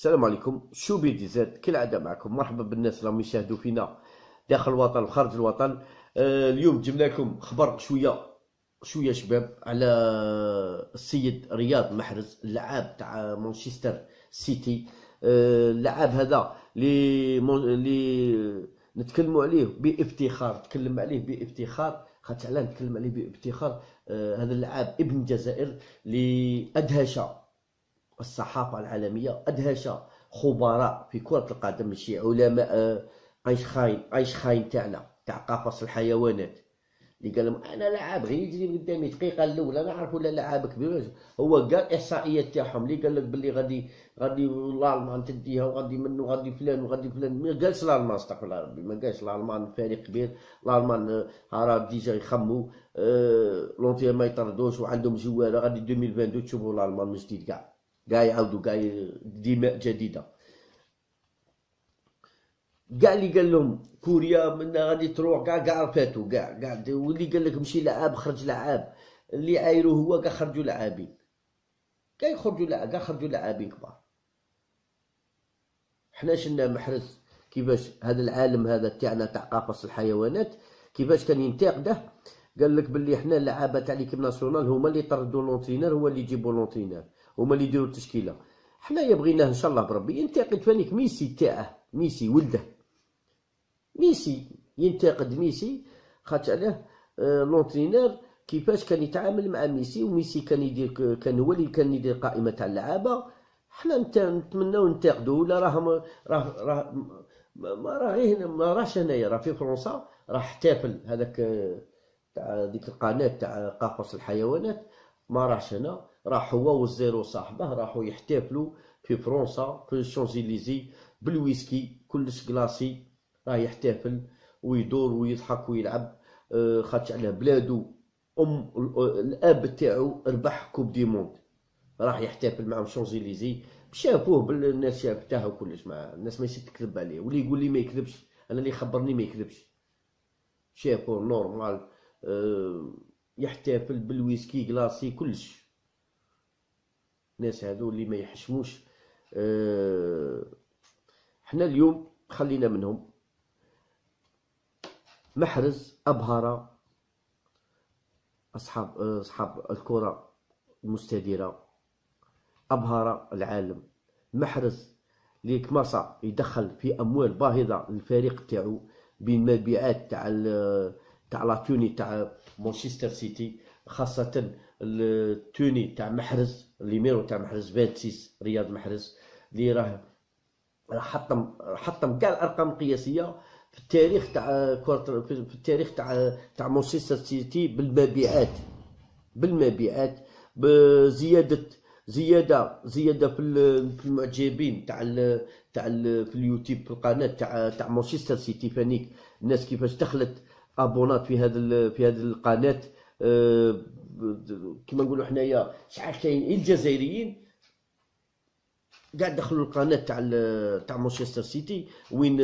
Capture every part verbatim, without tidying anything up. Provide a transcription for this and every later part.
السلام عليكم. شو بيدي زاد كالعادة معكم. مرحبا بالناس اللي راهم يشاهدوا فينا داخل الوطن وخارج الوطن. آه اليوم جبنا لكم خبر شوية شوية شباب على السيد رياض محرز، اللاعب تاع مانشستر سيتي. آه اللاعب هذا اللي اللي نتكلموا عليه بافتخار، نتكلم عليه بافتخار خاطر علاه نتكلم عليه بافتخار. آه هذا اللاعب ابن الجزائر اللي ادهش الصحافة العالمية، أدهش خبراء في كرة القدم، ماشي علماء اينشتاين اينشتاين تاعنا تاع قفص الحيوانات اللي قال لهم انا لاعب غير يجري قدامي دقيقه الاولى نعرف ولا لاعب كبير. هو قال الاحصائيات تاعهم اللي قال لك باللي غادي غادي الالمان تديها وغادي منه غادي فلان وغادي فلان. ما قالش الالمان، استغفر الله ربي، ما قالش الالمان فريق كبير. الالمان راه ديجا يخموا أه لونتير ما يطردوش وعندهم جواره غادي ألفين واثنين وعشرين تشوفوا الالمان من جديد كاع كاع يعاودوا كاع دماء جديده. كاع اللي قال لهم كوريا من غادي تروح كاع كاع رفاتو كاع كاع، واللي قال لك مشي لعاب خرج لعاب، اللي عايرو هو كاع خرجوا لاعبين، كاع يخرجوا لعاب كاع خرجوا لاعبين كبار. حنا شفنا محرز كيفاش هذا العالم هذا تاعنا تاع قفص الحيوانات كيفاش كان ينتقده. قال لك باللي حنا اللعابه تاع ليكيب ناسيونال هما اللي طردوا لونترينور، هو اللي يجيبوا لونترينور، هما اللي يديروا التشكيله. حنايا بغيناه ان شاء الله بربي ينتقد فانيك ميسي تاعه، ميسي ولده ميسي ينتقد ميسي خاطر علاه آه لونترينور كيفاش كان يتعامل مع ميسي، وميسي كان يدير كان هو اللي كان يدير قائمه تاع اللعابه. حنا نتمناو ننتقدوا ولا راه راه راه ما راه غير ما راهش هنايا، راه في فرنسا راه احتفل هذاك تاع ديك القناه تاع قفص الحيوانات، ما راحش هنا، راح هو والزيرو صاحبه راحوا يحتفلوا في فرنسا في الشانزليزي بالويسكي كلش كلاصي، راه يحتفل ويدور ويضحك ويلعب آه خاطر على بلادو. ام الاب تاعو ربح كوب دي موند، راح يحتفل معهم شانزليزي. شافوه بالناس شافتها وكلش، مع الناس ماشي تكذب عليه، واللي يقول لي ما يكذبش انا اللي خبرني ما يكذبش. شافوه نورمال آه يحتفل بالويسكي كلاصي كلش. الناس هادو اللي ما يحشموش آه حنا اليوم خلينا منهم. محرز أبهر أصحاب أصحاب الكرة المستديرة، أبهر العالم. محرز اللي كماسا يدخل في أموال باهظة للفريق تاعو بالمبيعات تاع تاع لاتوني تاع مانشستر سيتي، خاصة التوني تاع محرز الليميرو تاع محرز ستة وعشرين رياض محرز اللي راه راه حطم حطم كاع الأرقام القياسية في التاريخ تاع كرة، في التاريخ تاع تاع مانشستر سيتي بالمبيعات بالمبيعات بزيادة زيادة زيادة في في المعجبين تاع تاع في اليوتيوب في القناة تاع تاع مانشستر سيتي. فانيك الناس كيفاش دخلت ابونات في هذا في هذه القناة. أه كما نقولوا حنايا شحال كاين الجزائريين قاعد دخلوا القناه تاع تاع مانشستر سيتي وين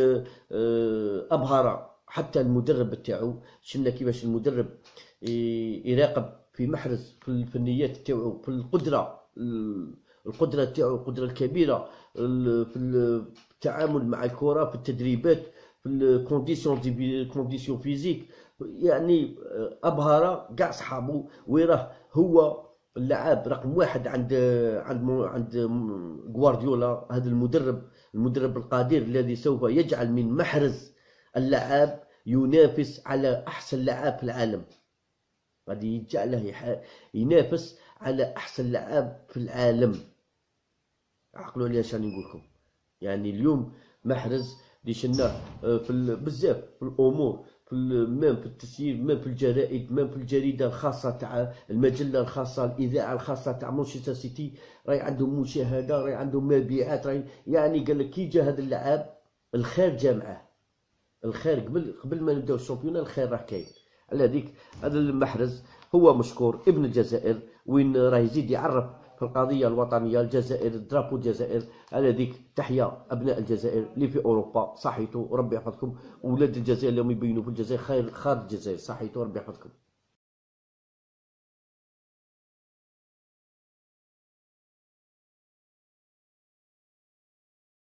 ابهر حتى المدرب تاعو. شفنا كيفاش المدرب يراقب في محرز في الفنيات تاعو، في القدره القدره تاعو القدره الكبيره في التعامل مع الكره في التدريبات في الكونديسيون دي كونديسيون فيزيك. يعني ابهر كاع صحابو ويراه هو اللاعب رقم واحد عند عند عند غوارديولا، هذا المدرب المدرب القدير الذي سوف يجعل من محرز اللاعب ينافس على احسن لاعب في العالم، غادي يجعله ينافس على احسن لاعب في العالم. عقلوا عليا شاني نقول لكم. يعني اليوم محرز اللي شناه في بزاف في الامور، في مام في التسيير، مام في الجرائد، مام في الجريده الخاصه تاع المجله الخاصه الاذاعه الخاصه تاع مانشستر سيتي، راهي عندهم مشاهده، راهي عندهم مبيعات، راهي يعني قال لك كي جا هذا اللاعب الخير جا معاه. الخير قبل قبل ما نبداو الشامبيون الخير راه كاين. على هذيك هذا المحرز هو مشكور ابن الجزائر وين راه يزيد يعرف في القضيه الوطنيه الجزائر، درابو الجزائر. على ذيك تحيا ابناء الجزائر اللي في اوروبا، صحيتو ربي يحفظكم. ولاد الجزائر اللي يبينوا في الجزائر خير خارج الجزائر، صحيتو ربي يحفظكم.